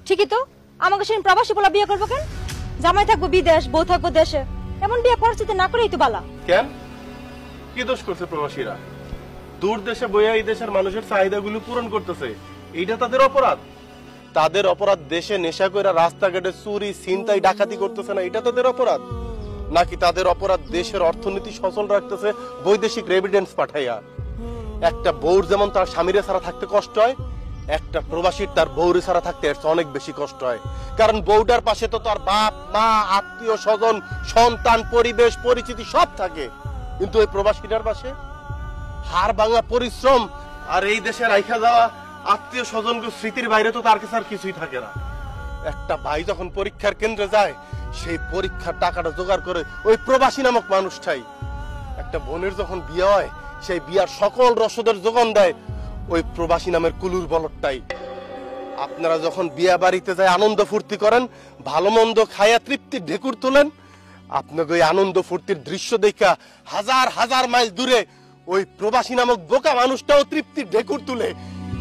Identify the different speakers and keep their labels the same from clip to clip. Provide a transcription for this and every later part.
Speaker 1: ঠিকই তো, আমাকে সেই প্রবাসী বলা বিয়ে করবো কেন? জামাই থাকবো বিদেশ, বউ থাকবো দেশে, এমন বিয়ে পরিস্থিতি না করেই তো বালা।
Speaker 2: কেন কি দোষ করছে প্রবাসীরা? দূর দেশে বইয়া এই দেশের মানুষের চাহিদাগুলো পূরণ করতেছে, এইটা তাদের অপরাধ? তাদের অপরাধ দেশে নেশা করে রাস্তাঘাটে চুরি ছিনতাই ডাকাতি করতেছে না, এটা তাদের অপরাধ? নাকি তাদের অপরাধ দেশের অর্থনীতি সচল রাখতেছে বৈদেশিক রেমিটেন্স পাঠাইয়া? একটা বউর যেমন তার স্বামীরে ছাড়া থাকতে কষ্ট হয়, একটা প্রবাসীর তার বউরে ছাড়া থাকতে এর অনেক বেশি কষ্ট হয়। কারণ বউটার পাশে তো তার বাপ মা আত্মীয় স্বজন সন্তান পরিবেশ পরিচিতি সব থাকে, কিন্তু ওই প্রবাসীটার পাশে হাড় ভাঙা পরিশ্রম আর এই দেশে রাইখা যাওয়া আত্মীয় স্বজনকে স্মৃতির বাইরে তো তার কাছে আর কিছুই থাকে না। একটা ভাই যখন পরীক্ষার কেন্দ্রে যায়, সেই পরীক্ষার টাকাটা জোগাড় করে ওই প্রবাসী নামক মানুষটাই। একটা বোনের যখন বিয়ে হয়, সেই বিয়ার সকল রসদের যোগান দেয় ওই প্রবাসী নামের কুলুর বলদটাই। আপনারা যখন বিয়া বাড়িতে যায় আনন্দ ফুর্তি করেন, ভালো মন্দ খায়া তৃপ্তির ঢেকুর তোলেন, আপনাকে ওই আনন্দ ফুর্তির দৃশ্য দেখা হাজার হাজার মাইল দূরে ওই প্রবাসী নামক বোকা মানুষটাও তৃপ্তির ঢেকুর তুলে।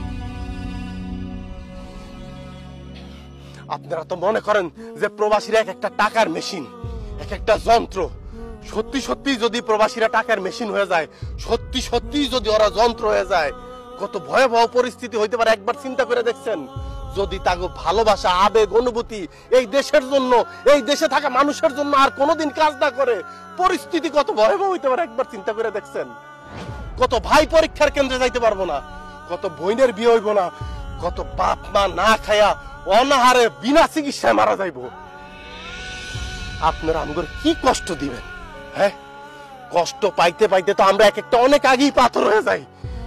Speaker 2: আপনারা তো মনে করেন যে প্রবাসীরা এক একটা টাকার মেশিন, এক একটা যন্ত্র। সত্যি সত্যি যদি প্রবাসীরা টাকার মেশিন হয়ে যায়, সত্যি সত্যি যদি ওরা যন্ত্র হয়ে যায়, কত ভয়াবহ পরিস্থিতি হইতে পারে একবার চিন্তা করে দেখছেন? যদি তাকে ভালোবাসা আবেগ অনুভূতি এই দেশের জন্য, এই দেশে থাকা মানুষের জন্য আর কোনোদিন কাজ না করে, পরিস্থিতি কত ভয়াবহ হইতে পারে একবার চিন্তা করে দেখছেন? কত ভাই পরীক্ষার কেন্দ্রে যাইতে পারবো না, কত বোনের বিয়ে হইব না, কত বাপ মা না খায়া অনাহারে বিনা চিকিৎসায় মারা যাইব। আপনারা আমাদের কি কষ্ট দিবেন? হ্যাঁ, কষ্ট পাইতে পাইতে তো আমরা এক একটা অনেক আগেই পাথর হয়ে যাই।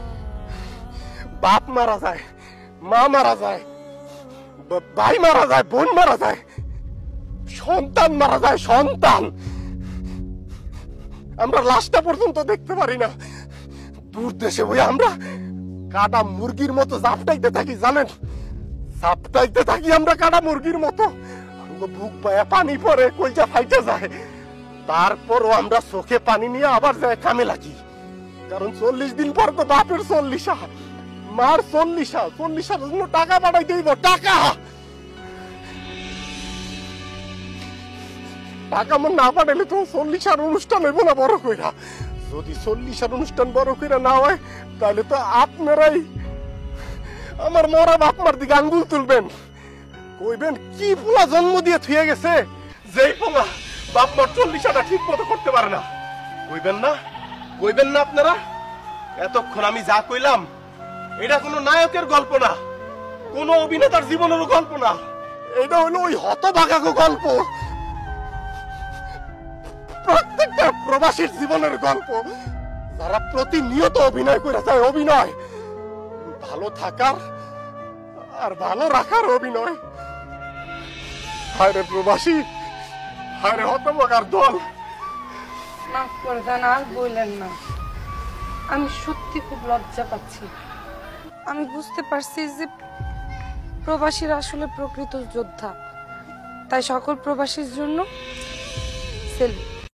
Speaker 2: বাপ মারা যায়, মা মারা যায়, ভাই মারা যায়, বোন মারা যায়, সন্তান মারা যায়, সন্তান। আমরা লাশটা পর্যন্ত দেখতে পারি না। দূর দেশে বই আমরা কাটা মুরগির মতো জাপটাইতে থাকি, জানেন? জাপটাইতে থাকি আমরা কাটা মুরগির মতো। বুক পায়া পানি পরে, কলজা ফাইটে যায়। তারপরও আমরা চোখে পানি নিয়ে আবার যায় কামে লাগি। কারণ 40 দিন পর তো বাপের 40, মার 40 জন্য টাকা পাঠাইতে হইব। টাকা টাকা মন না পাঠাইলে তো 40 অনুষ্ঠান হইব না বড় কইরা। যদি 40 অনুষ্ঠান বড় কইরা না হয়, তাহলে তো আপনারাই আমার মরা বাপ মার দিকে আঙ্গুল তুলবেন, কইবেন কি পোলা জন্ম দিয়ে থুয়ে গেছে, যেই পোলা বাপ মার 40টা ঠিক মতো করতে পারে না। কইবেন না? কইবেন না আপনারা? এতক্ষণ আমি যা কইলাম, এটা কোনো নায়কের গল্প না, কোন অভিনেতার জীবনেরও গল্প না, এটা হলো ওই হতভাগাগো গল্প, প্রত্যেকটা প্রবাসীর জীবনের গল্প, যারা প্রতিনিয়ত অভিনয় করে যায়। অভিনয় ভালো থাকার আর ভালো রাখার অভিনয়। হায় রে প্রবাসী, হায় রে হতভাগার দল।
Speaker 3: মাফ করে দেন, আর বললেন না। আমি সত্যি খুব লজ্জা পাচ্ছি। আমি বুঝতে পারছি যে প্রবাসীরা আসলে প্রকৃত যোদ্ধা, তাই সকল প্রবাসীর জন্য সেলফি।